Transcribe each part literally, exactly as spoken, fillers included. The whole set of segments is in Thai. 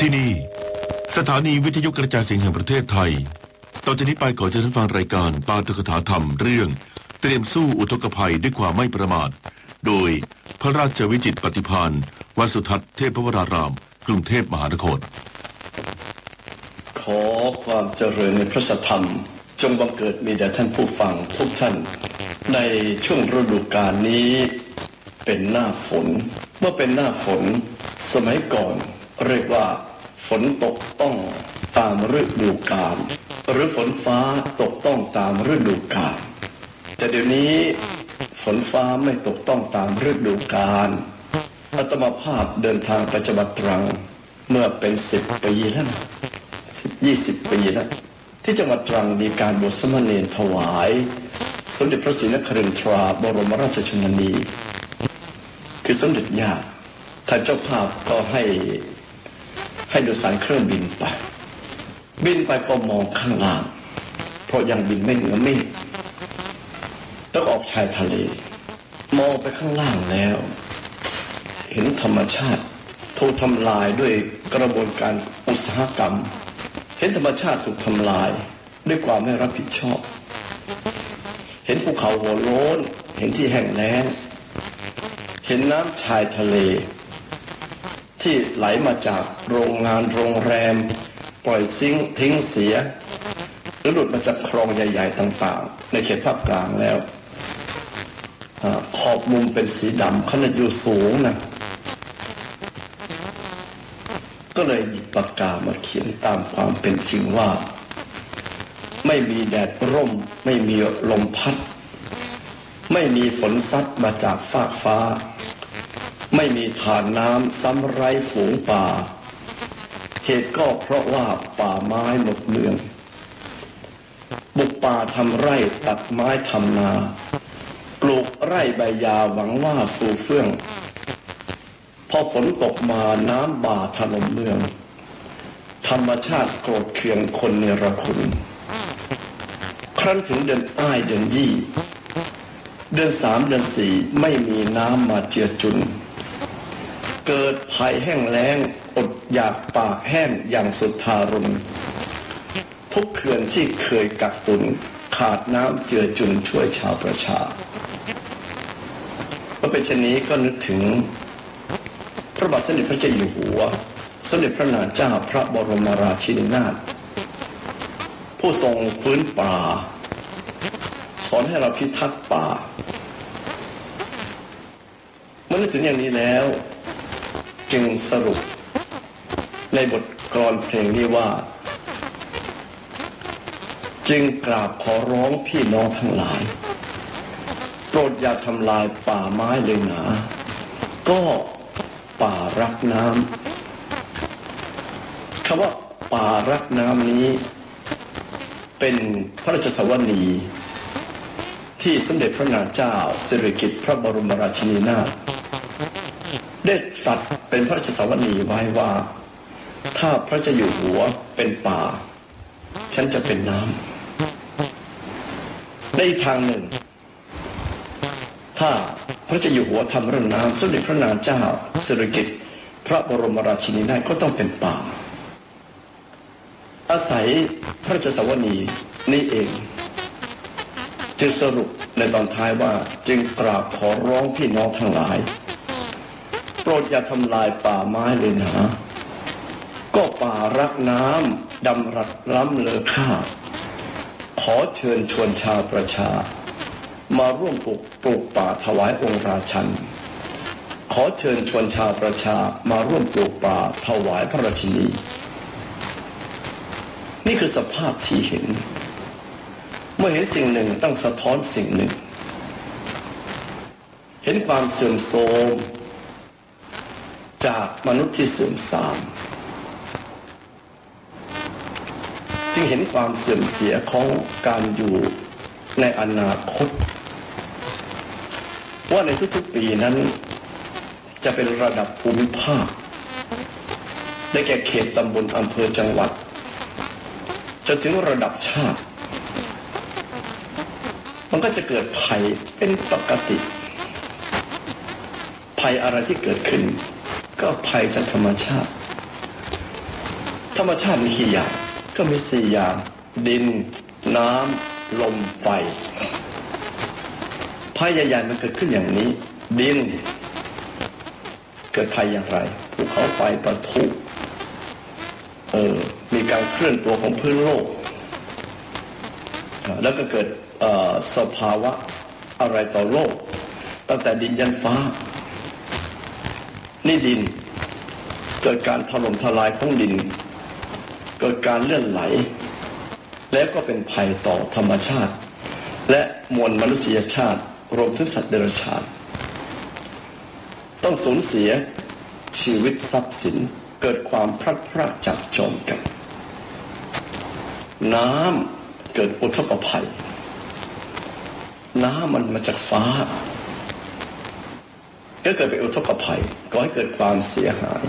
ที่นี่สถานีวิทยุกระจายเสียงแห่งประเทศไทยต่อจากนี้ไปขอเชิญท่านฟังรายการปาฐกถาธรรมเรื่องเตรียมสู้อุทกภัยด้วยความไม่ประมาทโดยพระราชวิจิตรปฏิภาณวัดสุทัศน์เทพวรารามกรุงเทพมหานครขอความเจริญในพระธรรมจงบังเกิดมีแด่ท่านผู้ฟังทุกท่านในช่วงฤดูกาลนี้เป็นหน้าฝนเมื่อเป็นหน้าฝนสมัยก่อนเรียกว่าฝนตกต้องตามฤดูกาลหรือฝนฟ้าตกต้องตามฤดูกาลแต่เดี๋ยวนี้ฝนฟ้าไม่ตกต้องตามฤดูกาลอาตมาภาพเดินทางไปจังหวัดตรังเมื่อเป็นสิบปีแล้วนะสิบยี่สิบปีแล้วที่จังหวัดตรังมีการบวชสมณเณรถวายสมเด็จพระศรีนครินทราบรมราชชนนีคือสมเด็จย่าท่านเจ้าภาพก็ให้ให้โดยสารเครื่องบินไปบินไปก็มองข้างล่างเพราะยังบินไม่เหนือเมฆแล้วออกชายทะเลมองไปข้างล่างแล้วเห็นธรรมชาติถูกทำลายด้วยกระบวนการอุตสาหกรรมเห็นธรรมชาติถูกทำลายด้วยความไม่รับผิดชอบเห็นภูเขาหัวโล้นเห็นที่แห้งแล้งเห็นน้ำชายทะเลที่ไหลมาจากโรงงานโรงแรมปล่อยซิงทิ้งเสียหรือหลุดมาจากคลองใหญ่ๆต่างๆในเขตภาคกลางแล้วขอบมุมเป็นสีดำขนาดอยู่สูงนะก็เลยหยิบปากกามาเขียนตามความเป็นจริงว่าไม่มีแดดร่มไม่มีลมพัดไม่มีฝนซัดมาจากฟากฟ้าไม่มีทานน้ำซ้ำไร้ฝูงป่าเหตุก็เพราะว่าป่าไม้หมดเมืองบุกป่าทำไร่ตัดไม้ทำนาปลูกไร่ใบยาหวังว่าฟูเฟื่องพอฝนตกมาน้ำบ่าถล่มเมืองธรรมชาติโกรธเคืองคนเนรคุณครั้นถึงเดือนอ้ายเดือนยี่เดือนสามเดือนสี่ไม่มีน้ำมาเจือจุนเกิดภัยแห้งแล้งอดอยากปากแห้งอย่างสุดทารุณทุกเขื่อนที่เคยกักตุนขาดน้ำเจือจุนช่วยชาวประชาเมื่อเป็นเช่นนี้ก็นึกถึงพระบาทสมเด็จพระเจ้าอยู่หัวสมเด็จพระนางเจ้าพระบรมราชินีนาถผู้ทรงฟื้นป่าสอนให้เราพิทักษ์ป่าเมื่อนึกถึงอย่างนี้แล้วจึงสรุปในบทกลอนเพลงนี้ว่าจึงกราบขอร้องพี่น้องทั้งหลายโปรดอย่าทำลายป่าไม้เลยหนาก็ป่ารักน้ำคำว่าป่ารักน้ำนี้เป็นพระราชสวนีที่สมเด็จพระนางเจ้าสิริกิติ์พระบรมราชินีนาถได้ตรัสเป็นพระราชสวนีไว้ว่าถ้าพระเจ้าอยู่หัวเป็นป่าฉันจะเป็นน้ำในทางหนึ่งถ้าพระเจ้าอยู่หัวทำเรื่องน้ำสมเด็จพระนางเจ้าสิริกิติ์พระบรมราชินีนาถก็ต้องเป็นป่าอาศัยพระราชสวนีนี้เองจึงสรุปในตอนท้ายว่าจึงกราบขอร้องพี่น้องทั้งหลายโปรดอย่าทำลายป่าไม้เลยนะก็ป่ารักน้ำดำรัดล้ำเลอค่าขอเชิญชวนชาวประชามาร่วมปลูกปลูกป่าถวายองค์ราชันขอเชิญชวนชาวประชามาร่วมปลูกป่าถวายพระราชินีนี่คือสภาพที่เห็นเมื่อเห็นสิ่งหนึ่งต้องสะท้อนสิ่งหนึ่งเห็นความเสื่อมโทรมจากมนุษย์ที่เสื่อมทรามจึงเห็นความเสื่อมเสียของการอยู่ในอนาคตว่าในทุกๆปีนั้นจะเป็นระดับภูมิภาคได้แก่เขตตำบลอำเภอจังหวัดจนถึงระดับชาติมันก็จะเกิดภัยเป็นปกติภัยอะไรที่เกิดขึ้นก็ภัยจากธรรมชาติรมชาติมีกี่อย่างก็มีสี่อย่างดินน้ำลมไฟภัยใหญ่ๆมันเกิดขึ้นอย่างนี้ดินเกิดภัยอย่างไรภูเขาไฟปะทุเออมีการเคลื่อนตัวของพื้นโลกแล้วก็เกิดสภาวะอะไรต่อโลกตั้งแต่ดินยันฟ้านี่ดินเกิดการถล่มทลายของดินเกิดการเลื่อนไหลแล้วก็เป็นภัยต่อธรรมชาติและมวลมนุษยชาติรวมถึงสัตว์เดรัจฉานต้องสูญเสียชีวิตทรัพย์สินเกิดความพลัดพรากจากจองกันน้ำเกิดอุทกภัยน้ำมันมาจากฟ้าก็เกิดเป็นอุทกภัยก่อให้เกิดความเสียหาย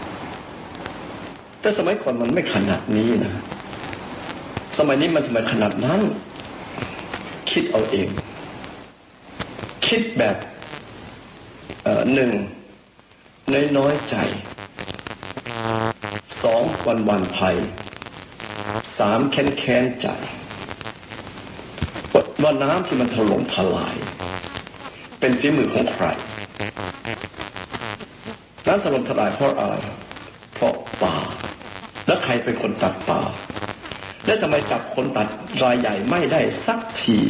แต่สมัยก่อนมันไม่ขนาดนี้นะสมัยนี้มันทำไมขนาดนั้นคิดเอาเองคิดแบบเอ่อหนึ่งน้อยๆใจสองวันวันภัยสามแค้นแค้นใจว่าน้ำที่มันถล่มทลายเป็นฝีมือของใครน้ำถล่มทลายเพราะอะไรเพราะป่าแล้วใครเป็นคนตัดป่าและทำไมจับคนตัดรายใหญ่ไม่ได้สักที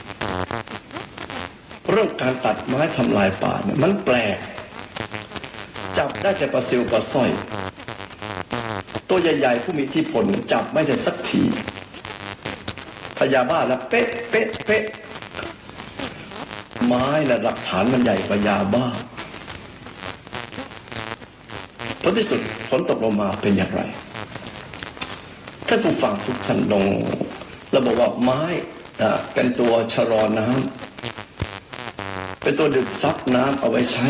เรื่องการตัดไม้ทำลายป่าเนี่ยมันแปลกจับได้แต่ปลาซิวปลาสร้อยตัวใหญ่ๆผู้มีอิทธิพลจับไม่ได้สักทีพยาบ้าแล้วเป๊ะเป๊ะเป๊ะไม้และหลักฐานมันใหญ่กว่ายาบ้าผลที่สุดฝนตกลงมาเป็นอย่างไรท่านผู้ฟังทุกท่านลงเราบอกว่าไม้เป็นตัวชะลอน้ำเป็นตัวดึงซับน้ำเอาไว้ใช้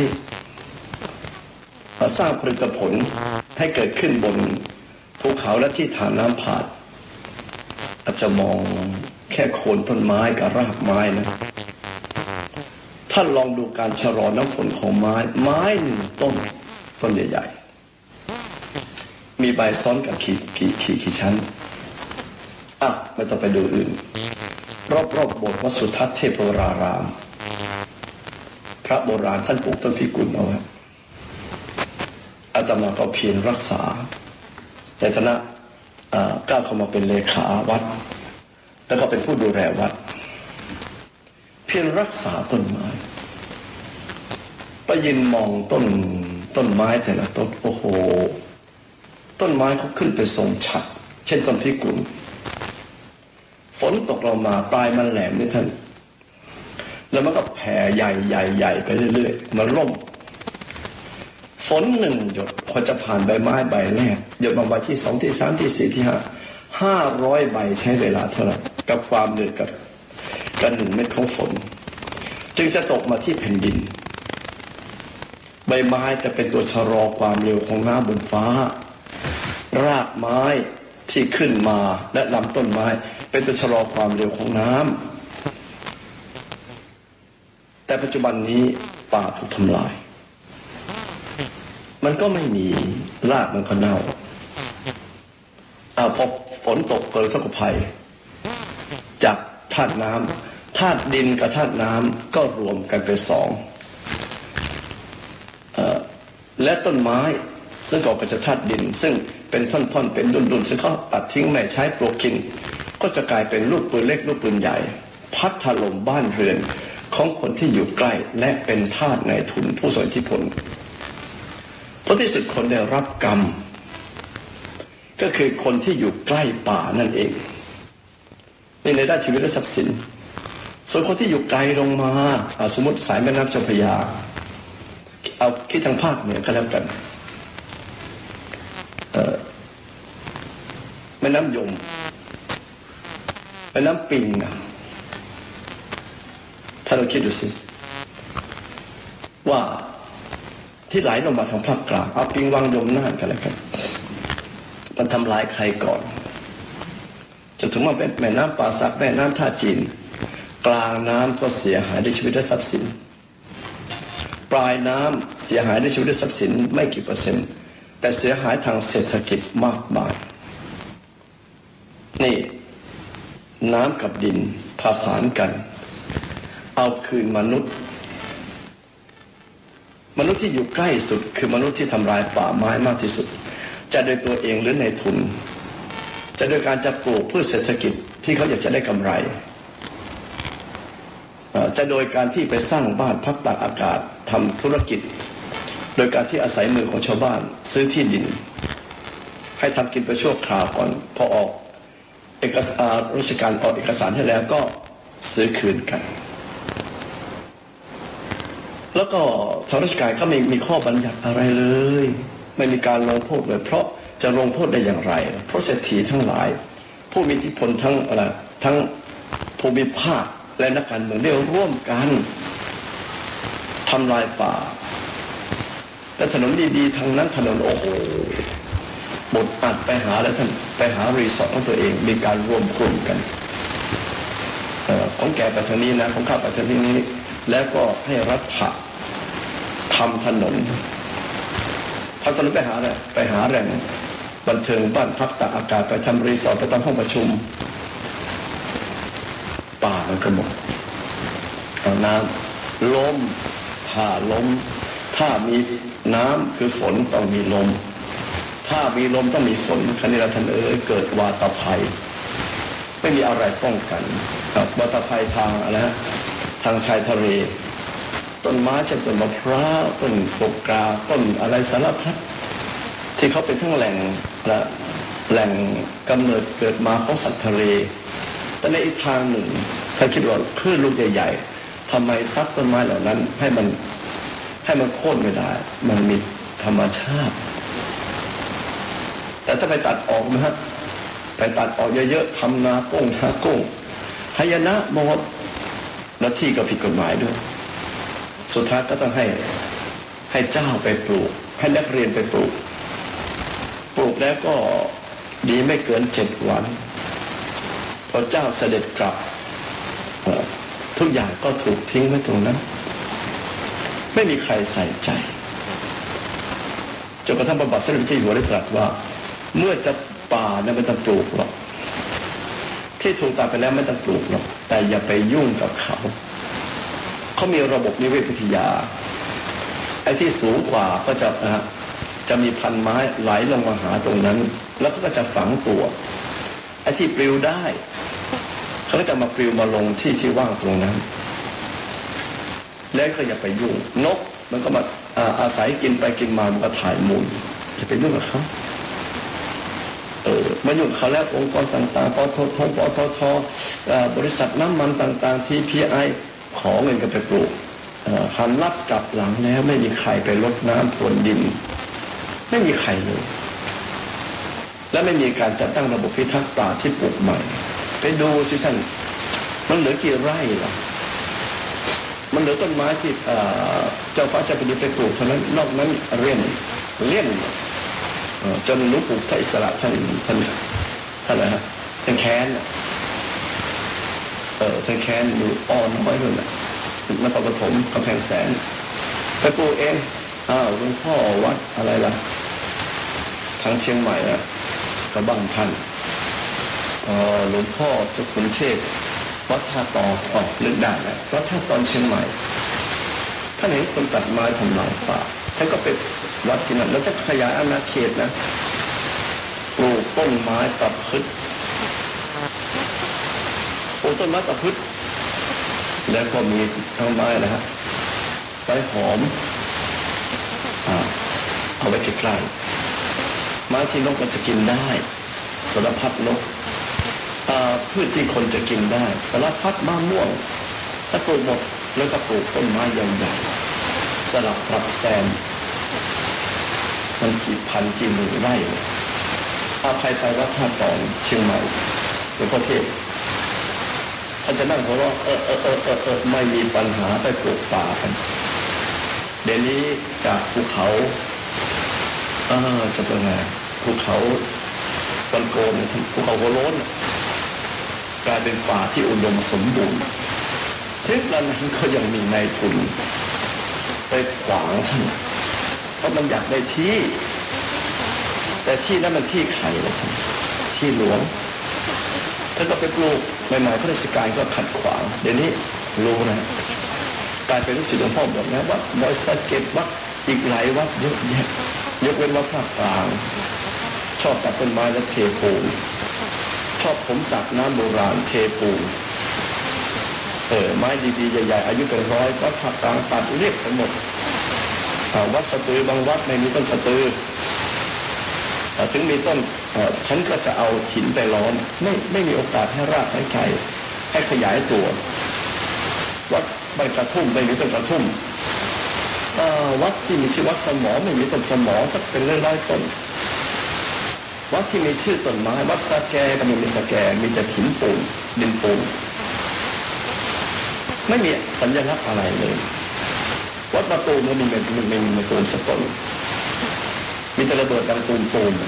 สร้างผลิตผลให้เกิดขึ้นบนภูเขาและที่ฐานน้ำผ่านอาจจะมองแค่โคนต้นไม้กับรากไม้นะท่านลองดูการชะลอน้ำฝนของไม้ไม้หนึ่งต้นต้นใหญ่ๆมีใบซ้อนกันกี่กี่กี่กี่ชั้นอ่ะไม่ต้องไปดูอื่นรอบๆ บ, โบสถ์วัดสุทัศน์เทพวรารามพระโบราณท่านปลูกต้นพิกุลเอาไว้อาตมาก็เพียรรักษาในฐานะก้าวเข้ามาเป็นเลขาวัดแล้วก็เป็นผู้ดูแลวัดเพียรรักษาต้นไม้ไปยืนมองต้นต้นไม้แต่ละต้นโอ้โหต้นไม้เขาขึ้นไปทรงฉัตรเช่นต้นพิกุลฝนตกลงมาปลายมันแหลมนี่ท่านแล้วมันก็แผ่ใหญ่ใหญ่ใหญ่ไปเรื่อยๆมันร่มฝนหนึ่งหยดพอจะผ่านใบไม้ใบแรกหยดมาใบที่สองที่สามที่สี่ที่ห้าห้าร้อยใบใช้เวลาเท่าไหร่กับความเหนื่อยกับกันหนึ่งเม็ดของฝนจึงจะตกมาที่แผ่นดินใบไม้จะเป็นตัวชะลอความเร็วของน้ำบนฟ้ารากไม้ที่ขึ้นมาและลำต้นไม้เป็นตัวชะลอความเร็วของน้ำแต่ปัจจุบันนี้ป่าถูกทำลายมันก็ไม่มีรากมันก็เน่าเอาพอฝนตกเกิดอุทกภัยจากธาตุน้ำธาตุดินกับธาตุน้ำก็รวมกันเป็นสองและต้นไม้ซึ่งก่อมาจากธาตุดินซึ่งเป็นท่อนๆเป็นดุนๆซึ่งเขาตัดทิ้งไม่ใช้ปลูกกินก็จะกลายเป็นลูกปืนเล็กลูกปืนใหญ่พัดถล่มบ้านเรือนของคนที่อยู่ใกล้และเป็นทาสในทุนผู้ทรงอิทธิพลเพราะที่สุดคนได้รับกรรมก็คือคนที่อยู่ใกล้ป่านั่นเองนี่ในด้านชีวิตและทรัพย์สินส่วนคนที่อยู่ไกลลงมาสมมติสายแม่น้ำเจ้าพระยาเอาคิดทางภาคเหนือก็แล้วกันแม่น้ำยมแม่น้ำปิงนะถ้าเราคิดดูสิว่าที่ไหลลงมาทางภาคกลางเอาปิงวังยมน่านกันแล้วกันมันทำลายใครก่อนจนถึงมาเป็นแม่น้ำป่าสักแม่น้ำท่าจีนกลางน้ำก็เสียหายในชีวิตและทรัพย์สินปลายน้ำเสียหายในชีวิตและทรัพย์สินไม่กี่เปอร์เซ็นต์แต่เสียหายทางเศรษฐกิจมากมายนี่น้ำกับดินผสานกันเอาคืนมนุษย์มนุษย์ที่อยู่ใกล้สุดคือมนุษย์ที่ทำลายป่าไม้มากที่สุดจะโดยตัวเองหรือในทุนจะโดยการจะปลูกพืชเศรษฐกิจที่เขาอยากจะได้กำไรจะโดยการที่ไปสร้างบ้านพักตากอากาศทำธุรกิจโดยการที่อาศัยมือของชาวบ้านซื้อที่ดินให้ทำกินไปชั่วคราวก่อนพอออกเอกสารราชการออกเอกสารให้แล้วก็ซื้อคืนกันแล้วก็ทางราชการก็ไม่มีข้อบัญญัติอะไรเลยไม่มีการลงโทษเลยเพราะจะลงโทษได้อย่างไรเพราะเศรษฐีทั้งหลายผู้มีอิทธิพลทั้งอะไรทั้งภูมิภาคและนักการเมืองได้ร่วมกันทำลายป่าและถนนดีๆทางนั้นถนนโอ้โหบดอัดไปหาแล้วท่านไปหารีสอร์ทของตัวเองมีการรวมกลุ่มกันเอ่อของแกไปทางนี้นะของข้าไปทางนี้แล้วก็ให้รัฐะทำถนนทำถนนไปหาอะไรไปหาแหล่งบันเทิงบ้านพักตากอากาศไปทำรีสอร์ทไปทำห้องประชุมป่ามันก็หมดเอาน้ำลมถ้าลมถ้ามีน้ำคือฝนต้องมีลมถ้ามีลมต้องมีฝนคณิราท่านเอ๋ยเกิดวาตภัยไม่มีอะไรป้องกันกับวาตภัยทางอะไรฮะทางชายทะเลต้นไม้เช่นต้นมะพร้าวต้นโปกกาต้นอะไรสารพัดที่เขาเป็นทั้งแหล่งและแหล่งกำเนิดเกิดมาของสัตว์ทะเลแต่ในอีกทางหนึ่งถ้าคิดว่าคลื่นลูกใหญ่ๆทำไมซัดต้นไม้เหล่านั้นให้มันให้มันโค่นไม่ได้มันมีธรรมชาติแต่ถ้าไปตัดออกนะฮะไปตัดออกเยอะๆทำนาโก้งนาโก้งหายนะหมดและที่ก็ผิดกฎหมายด้วยสุดท้ายก็ต้องให้ให้เจ้าไปปลูกให้นักเรียนไปปลูกปลูกแล้วก็ดีไม่เกินเจ็ดวันพอเจ้าเสด็จกลับทุกอย่างก็ถูกทิ้งไว้ตรงนั้นไม่มีใครใส่ใจจนกระทั่งพระบาทสมเด็จพระเจ้าอยู่หัวได้ตรัสว่าเมื่อจะป่าเนี่ยไม่ต้องปลูกหรอกที่ถูกตัดไปแล้วไม่ต้องปลูกหรอกแต่อย่าไปยุ่งกับเขาเขามีระบบนิเวศวิทยาไอ้ที่สูงกว่าก็จะนะฮะจะมีพันไม้ไหลลงมาหาตรงนั้นแล้วก็จะฝังตัวไอ้ที่ปลิวได้เขาก็จะมาปลิวมาลงที่ที่ว่างตรงนั้นแล้วก็อย่าไปยุ่งนกมันก็มาอาศัยกินไปกินมามันก็ถ่ายมูลจะไปยุ่งกับเขาเออมายุ่งเขาแล้วองค์กรต่างๆปตทปตทบริษัทน้ำมันต่างๆ ที พี ไอ ขอเงินกันไปปลูกหันรับกลับหลังแล้วไม่มีใครไปรดน้ำพรวนดินไม่มีใครเลยและไม่มีการจัดตั้งระบบพิทักษ์ป่าที่ปลูกใหม่ไปดูสิท่านมันเหลือกี่ไร่ล่ะมันเหลือต้นไม้ที่เจ้าฟ้าเจ้าแผ่นดินไปปลูกเท่านั้นนอกนั้นเลี่ยนเลี่ยนจนหลวงปู่ท่านอิสระท่านท่านท่านอะไรฮะท่านแค้นเออท่านแค้นอยู่อ่อนน้อยเลยนะนครปฐมกำแพงแสนไปปลูกเองอ้าวหลวงพ่อวัดอะไรล่ะทางเชียงใหม่อะกระบ้างท่านหลวงพ่อเจ้าคุณเทพวัดท่าตอออกนึกได้นะวัดท่าตอนเชียงใหม่ท่านเห็นคนตัดไม้ทำลายป่าท่านก็ไปวัดที่นั่นแล้วจะขยายอาณาเขตนะปลูกต้นไม้ตะพึดปลูกต้นไม้ตะพึดแล้วก็มีทั้งไม้นะฮะใบหอมอ่าเอาไว้ใกล้ๆไม้ที่นกมันจะกินได้สารพัดนกพืชที่คนจะกินได้สารพัดมะม่วงถ้าปลูกหมดแล้วก็ปลูกต้นไม้ใหญ่ๆสลับปรับแซมมันกี่พันกี่หมื่นไร่อาภัยไปวัดท่าตอนเชียงใหม่หลวงพ่อเทพท่านจะนั่งหัวเราะเออเออเออเออเออไม่มีปัญหาไปปลูกป่ากันเดี๋ยวนี้จากภูเขาเออจะเป็นไงภูเขาบันโกนภูเขาหัวโล้นกลายเป็นป่าที่อุดมสมบูรณ์ถึงกระนั้นก็ยังมีนายทุนไปขวางท่านเพราะมันอยากได้ที่แต่ที่นั้นมันที่ใครล่ะท่านที่หลวงแล้วก็ไปปลูกใหม่ๆพระราชการก็ขัดขวางเดี๋ยวนี้รู้นะกลายเป็นลูกศิษย์หลวงพ่อบอกนะว่าบริษัทเก็บวัดอีกหลายวัดเยอะแยะยกเว้นวัดภาคกลางชอบตัดต้นไม้และเทปูนชอบผมสักน้ำโบราณเทปูนเออไม้ดีๆใหญ่ๆอายุเป็นร้อยวัดภาคกลางตัดเรียบไปหมดวัดสตือบางวัดไม่มีต้นสตือถึงมีต้นฉันก็จะเอาหินไปล้อมไม่ไม่มีโอกาสให้รากหายใจให้ขยายตัววัดใบกระทุ่มไม่มีต้นกระทุ่มวัดที่มีชื่อวัดสมอไม่มีต้นสมอสักเป็นร้อยๆต้นวัดที่มีชื่อต้นไม้วัดสะแกก็ไม่มีสะแกมีแต่หินปูนดินปูนไม่มีสัญลักษณ์อะไรเลยวัดประตูมันมีไม่ไม่มีประตูสักต้นมีแต่ระเบิดดังตูมตูม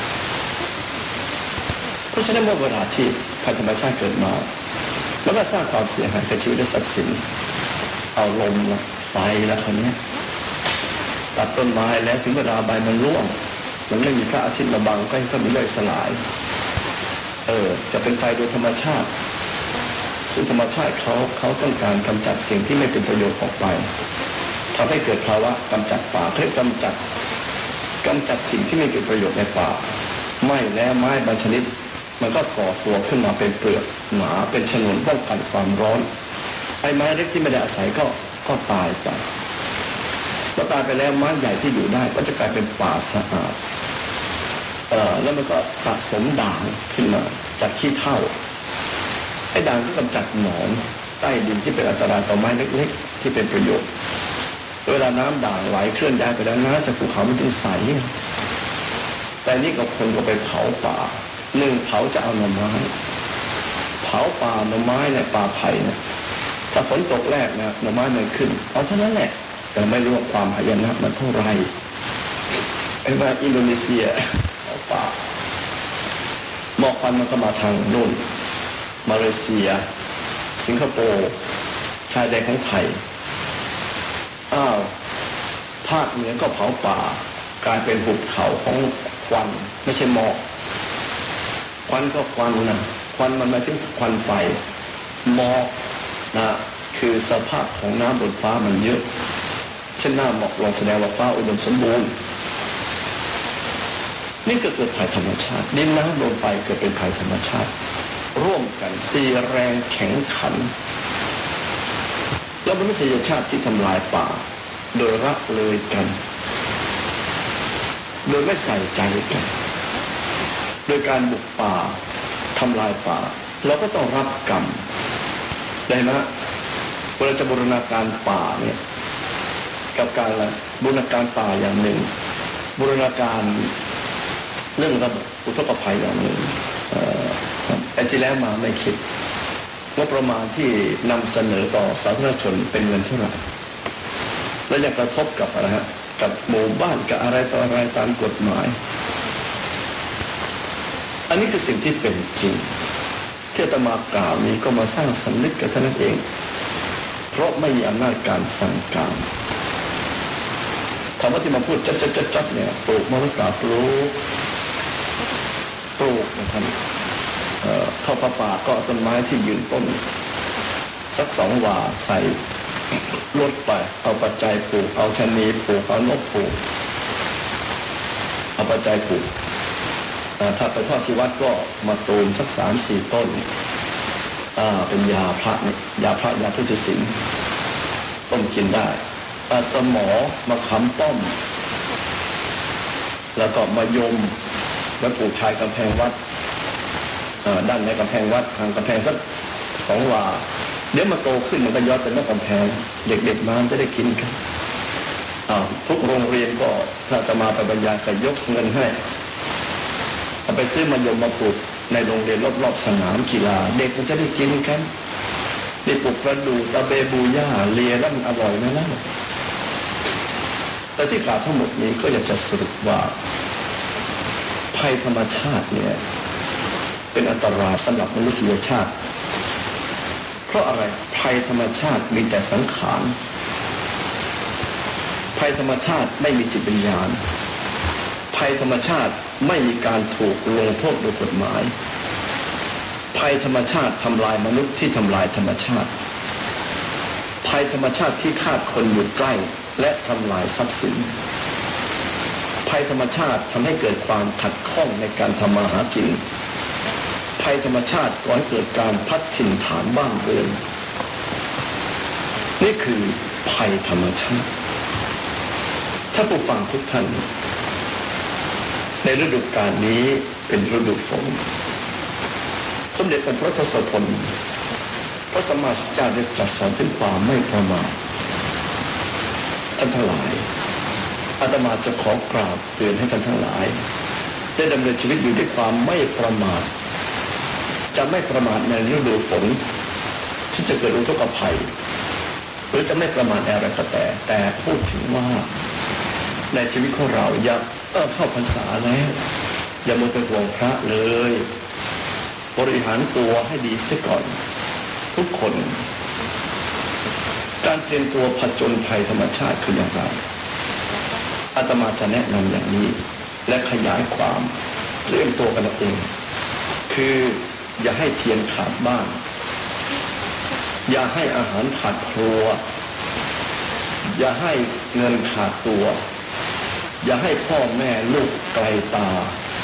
เพราะฉะนั้นเมื่อเวลาที่ภัยธรรมชาติเกิดมาแล้วก็สร้างความเสียหายกับชีวิตและทรัพย์สินเอาลมละไฟละคนนี้ตัดต้นไม้แล้วถึงเวลาใบมันร่วงมันไม่มีพระอาทิตย์มาบังก็ให้เขามีย่อยสลายเออจะเป็นไฟโดยธรรมชาติซึ่งธรรมชาติเขาเขาต้องการกำจัดสิ่งที่ไม่เป็นประโยชน์ออกไปทำให้เกิดภาวะกำจัดป่าเพื่อกำจัดกำจัดสิ่งที่ไม่เป็นประโยชน์ในป่าไม้และไม้บางชนิดมันก็ก่อตัวขึ้นมาเป็นเปลือกหนาเป็นฉนวนป้องกันความร้อนไอ้ไม้เล็กที่ไม่ได้อาศัยก็ก็ตายไปพอตายไปแล้วไม้ใหญ่ที่อยู่ได้ก็จะกลายเป็นป่าสะอาดเอ่อแล้วมันก็สะสมด่างขึ้นมาจากขี้เถ้าไอ้ด่างก็กำจัดหนอนใต้ดินที่เป็นอันตรายต่อไม้เล็กๆที่เป็นประโยชน์เวลาน้ำด่างไหลเคลื่อนย้ายไปแล้วน้ำจากภูเขามันจึงใสแต่นี่ก็คนก็ไปเผาป่าหนึ่งเผาจะเอาหน่อไม้เผาป่าหน่อไม้เนี่ยป่าไผ่เนี่ยถ้าฝนตกแรกนะหน่อไม้มันขึ้นเอาเท่านั้นแหละแต่ไม่รู้ว่าความหายนะมันเท่าไรไอ้มาอินโดนีเซียเอาป่าหมอกควันมันก็มาทางนู่นมาเลเซียสิงคโปร์ชายแดนของไทยอ้าวภาคเหนือก็เผาป่ากลายเป็นหุบเขาของควันไม่ใช่หมอกควันก็ควันนะควันมันหมายถึงควันไฟหมอกนะคือสภาพของน้ำบนฟ้ามันเยอะเช่นหน้าหมอกลงแสดงว่าฟ้าอุดมสมบูรณ์นี่ก็เกิดภัยธรรมชาติดินน้ำลมไฟเกิดเป็นภัยธรรมชาติร่วมกันสี่แรงแข็งขันแล้วมนุษยชาติที่ทำลายป่าโดยละเลยกันโดยไม่ใส่ใจกันโดยการบุกป่าทำลายป่าเราก็ต้องรับกรรมได้ไหมเวลาจะบูรณาการป่าเนี่ยกับการอะไรบูรณาการป่าอย่างหนึ่งบูรณาการเรื่องระบบอุทกภัยอย่างหนึ่งไอ้ที่แล้วมาไม่คิดว่าประมาณที่นำเสนอต่อสาธารณชนเป็นเงินเท่าไหร่และยังกระทบกับอะไรฮะกับหมู่บ้านกับอะไรต่ออะไรตามกฎหมายอันนี้คือสิ่งที่เป็นจริงที่อาตมากล่าวนี้ก็มาสร้างสำนึกกันเท่านั้นเองเพราะไม่มีอำนาจการสั่งการธรรมะที่มาพูดจัดจัดจัดจัดเนี่ยปลูกมะละกาปลูกปลูกนะครับทอดประปาก็ต้นไม้ที่ยืนต้นสักสองวาใส่ลดไปเอาปัจจัยปลูกเอาชะนีปลูกเอานกปลูกเอาปัจจัยปลูกถ้าไปทอดที่วัดก็มาตูมสักสามสี่ต้นอ่าเป็นยาพระยาพระยาพุทธศิลป์ต้มกินได้สมอมะขามป้อมแล้วก็มะยมแล้วปลูกชายกำแพงวัดด้านในกำแพงวัดทางกำแพงสักสองวาเดี๋ยวมาโตขึ้นมันก็ย้อนเป็นนอกกำแพงเด็กๆมาจะได้กินกันทุกโรงเรียนก็ถ้าจะมาไปบรรยายก็ยกเงินให้เอาไปซื้อมะยมมาปลูกในโรงเรียนรอบๆสนามกีฬาเด็กมันจะได้กินกันได้ปลูกประดู่ตะเบบูย่าเลียแล้วมันอร่อยไหมล่ะแต่ที่กล่าวทั้งหมดนี้ก็อยากจะสรุปว่าภัยธรรมชาติเนี่ยเป็นอันตรายสำหรับมนุษยชาติเพราะอะไรภัยธรรมชาติมีแต่สังขารภัยธรรมชาติไม่มีจิตวิญญาณภัยธรรมชาติไม่มีการถูกลงโทษโดยกฎหมายภัภัยธรรมชาติทำลายมนุษย์ที่ทำลายธรรมชาติภัยธรรมชาติที่ฆ่าคนอยู่ใกล้และทำลายทรัพย์สินภัยธรรมชาติทำให้เกิดความขัดข้องในการทำมาหากินภัยธรรมชาติก่อให้เกิดการพลัดถิ่นฐานบ้านเรือนนี่คือภัยธรรมชาติถ้าผู้ฟังทุกท่านในฤดูกาลนี้เป็นฤดูฝนสมเด็จองค์พระทศพลพระสัมมาสัมพุทธเจ้าได้ตรัสสอนถึงความไม่ประมาทท่านทั้งหลายอาตมาจะขอกราบเตือนให้ท่านทั้งหลายได้ดำเนินชีวิตอยู่ด้วยความไม่ประมาทจะไม่ประมาทในฤดูฝนที่จะเกิดอุทกภัยหรือจะไม่ประมาทอะไรก็แต่แต่พูดถึงว่าในชีวิตของเราอย่าเออเข้าพรรษาแล้วอย่ามัวแต่ห่วงพระเลยบริหารตัวให้ดีเสียก่อนทุกคนการเตรียมตัวผจญภัยธรรมชาติคืออย่างไรอาตมาจะแนะนำอย่างนี้และขยายความเตรียมตัวกันเองคืออย่าให้เทียนขาดบ้านอย่าให้อาหารขาดครัวอย่าให้เงินขาดตัวอย่าให้พ่อแม่ลูกไกลตา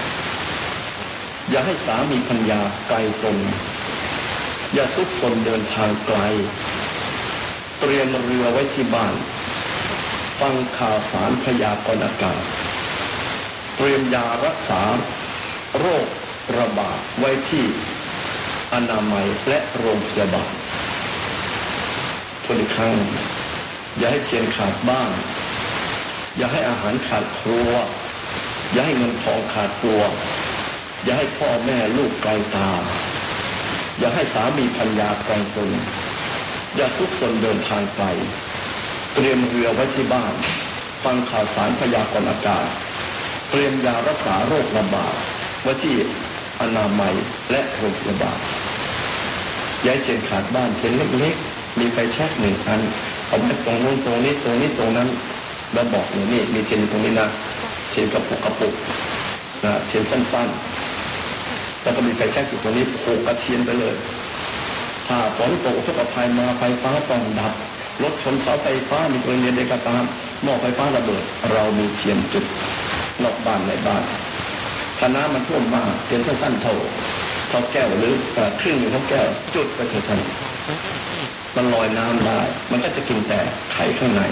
อย่าให้สามีภรรยาไกลตนอย่าซุกซนเดินทางไกลเตรียมเรือไว้ที่บ้านฟังข่าวสารพยากรณ์อากาศเตรียมยารักษาโรคระบาดไว้ที่อนามัยและโรงพยาบาลทุกครั้งอย่าให้เทียนขาดบ้านอย่าให้อาหารขาดครัวอย่าให้เงินทองขาดตัวอย่าให้พ่อแม่ลูกไกลตาอย่าให้สามีภรรยาไกลตนอย่าซุกซนเดินทางไกลเตรียมเรือไว้ที่บ้านฟังข่าวสารพยากรณ์อากาศเตรียมยารักษาโรคระบาดไว้ที่อนามัยและโรงพยาบาลอย่าให้เทียนขาดบ้านเทียนเล็กๆมีไฟแช็กหนึ่งอันเอาไว้ตรงนู้นตรงนี้ตรงนี้ตรงนั้นแล้วบอกเลยนี่มีเทียนตรงนี้นะเทียนกระปุกกระปุกนะเทียนสั้นๆแล้วก็มีไฟแช็กอยู่ตรงนี้ผูกกระเทียนไปเลยถ้าฝนตกอุทกภัยมาไฟฟ้าต้องดับรถชนเสาไฟฟ้ามีกรณีใดก็ตามหม้อไฟฟ้าระเบิดเรามีเทียนจุดนอกบ้านในบ้านถ้าน้ำมันท่วมมากเทียนสั้นๆเท่าเท่าแก้วหรือครึ่งหนึ่งเท่าแก้วจุดไปเถอะท่านมันลอยน้ำได้มันก็จะกินแต่ไข่ข้างใน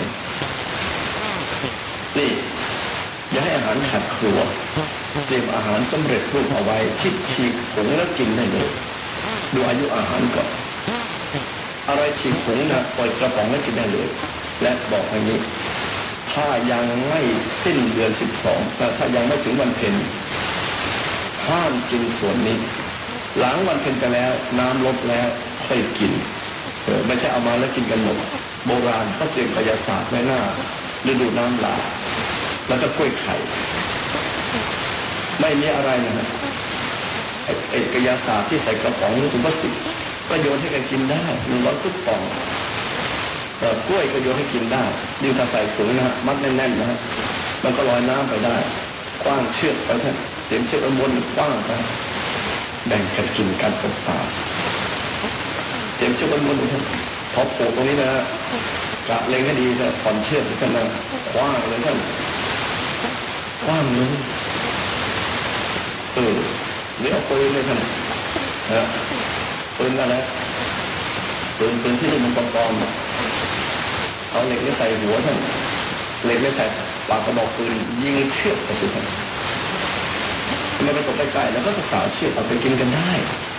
นี่อย่าให้อาหารขาดครัวเตรียมอาหารสำเร็จรูปเอาไว้ที่ฉีกผงแล้วกินได้เลยดูอายุอาหารก่อนอะไรฉีกผงนะปล่อยกระป๋องแล้วกินได้เลยและบอกอย่างนี้ถ้ายังไม่สิ้นเดือนสิบสองแต่ถ้ายังไม่ถึงวันเพ็ญห้ามกินส่วนนี้หลังวันเพ็ญไปแล้วน้ำลดแล้วค่อยกินเออไม่ใช่เอามาแล้วกินกันหมดโบราณเขาเตรียมกายศาสตร์ไว้หน้าฤดูน้ำหลากแล้วก็กล้วยไข่ไม่มีอะไรนะฮะไอ้กายศาสตร์ที่ใส่กระป๋องถุงพลาสติกก็โยนให้กันกินได้หนึ่งร้อยทุกป่องกล้วยก็โยนให้กินได้ยิ่งถ้าใส่ถุงนะฮะมัดแน่นๆนะฮะมันก็ลอยน้ำไปได้กว้างเชือกไปท่านเตรียมเชือกบนกว้างไปแบ่งกันกินกันตกตาเตรียมเชือกบนท่านพอโผล่ตรงนี้นะกะเล็งให้ดีท่านผ่อนเชือกท่านนะกว้างเลยท่านกว้างเลยเออหรือเอาปืนเลยท่านนะปืนอะไรปืนปืนที่มันปลอมๆเอาเหล็กนี่ใส่หัวท่านเหล็กนี่ใส่ปากกระบอกปืนยิงเชือกไปสิท่านมันไปตกใกล้ๆแล้วก็สาวเชือกเอาไปกินกันได้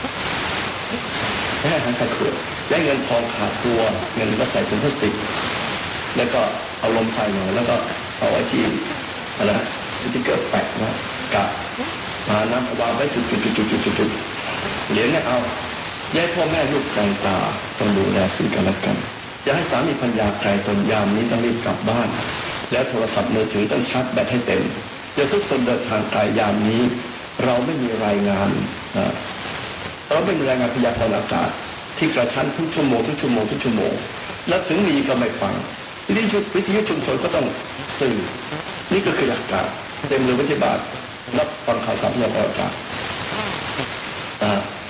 แค่ทางขาดเกลือและเงินทองขาดตัวเงินก็ใส่ถุงพลาสติกแล้วก็เอาลมใส่หน่อยแล้วก็เอาไว้ที่อะไรสติ๊กเกอร์แปะไว้กับมาน้ำวางไว้จุดๆๆๆเหรียญเนี่ยเอาอย่าให้พ่อแม่ลูกไกลตาต้องดูแลซึ่งกันและกันอย่าให้สามีภรรยาไกลตนยามนี้ต้องรีบกลับบ้านแล้วโทรศัพท์มือถือต้องชาร์จแบตให้เต็มอย่าซุกซนเดินทางไกลยามนี้เราไม่มีรายงานเราไม่มีรายงานพยากรณ์อากาศที่กระชั้นทุกชั่วโมงทุกชั่วโมงทุกชั่วโมงและถึงมีก็ไม่ฟังวิทยุวิทยุชุมชนก็ต้องสื่อนี่ก็คืออากาศเต็มเลยวิทยาบาลรับฟังข่าวสารพยากรณ์อากาศ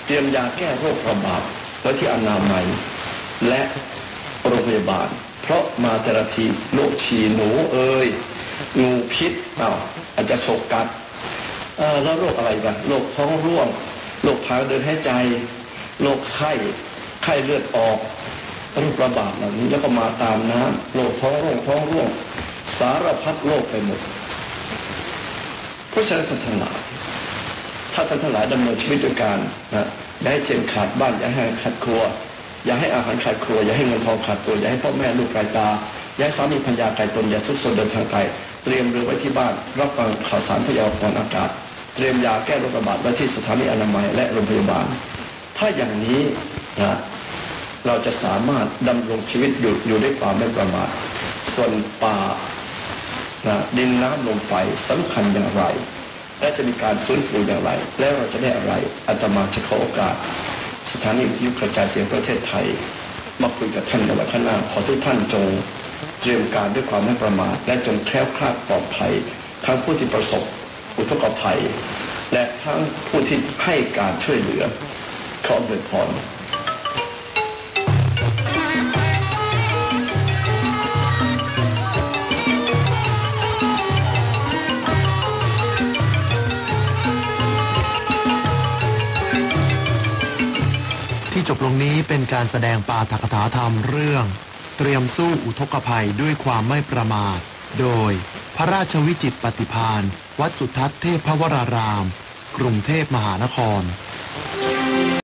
เตรียมยาแก้โรคระบาดไว้ที่อนามัยและโรงพยาบาลเพราะมาแต่ละทีโรคฉี่หนูเอ่ยงูพิษอ้าวอาจจะฉกกัดแล้วโรคอะไรกันโรคท้องร่วงโรคทางเดินหายใจโรคไข้ไข้เลือดออกโรคระบาดเหล่านี้แล้วก็มาตามน้ำโรคท้องร่วงท้องร่วงสารพัดโรคไปหมดเพราะฉะนั้นท่านทั้งหลายถ้าท่านทั้งหลายดำเนินชีวิตด้วยกันนะอย่าให้เจนขาดบ้านอย่าให้ขาดครัวอย่าให้อาหารขาดครัวอย่าให้เงินทองขาดตัวอย่าให้พ่อแม่ลูกไกลตาอย่าให้สามีภรรยาไกลตนอย่าทุกข์เดินทางไกลเตรียมเรือไว้ที่บ้านรับฟังข่าวสารพยากรณ์อากาศเตรียมยาแก้โรคระบาดไว้ที่สถานีอนามัยและโรงพยาบาลถ้าอย่างนี้นะเราจะสามารถดำรงชีวิตอยู่อยู่ด้วยความไม่ประมาทส่วนป่านะดินน้ำลมไฟสำคัญอย่างไรและจะมีการฟื้นฟูอย่างไรแล้วเราจะได้อะไรอาตมาจะขอโอกาสสถานีวิทยุกระจายเสียงประเทศไทยมาคุยกับท่านในวันข้างหน้าขอทุกท่านจงเตรียมการด้วยความไม่ประมาทและจงแคล้วคลาดปลอดภัยทั้งผู้ที่ประสบอุทกภัยและทั้งผู้ที่ให้การช่วยเหลือขออวยพรที่จบลงนี้เป็นการแสดงปาฐกถาธรรมเรื่องเตรียมสู้อุทกภัยด้วยความไม่ประมาทโดยพระราชวิจิตรปฏิภาณวัดสุทัศน์เทพวรารามกรุงเทพมหานคร